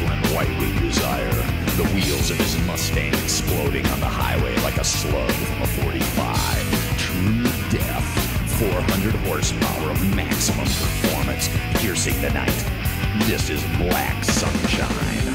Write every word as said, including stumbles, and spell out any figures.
porcelain white we desire. The wheels of his Mustang exploding on the highway like a slug from a forty-five. True death. four hundred horsepower of maximum performance, piercing the night. This is Black Sunshine.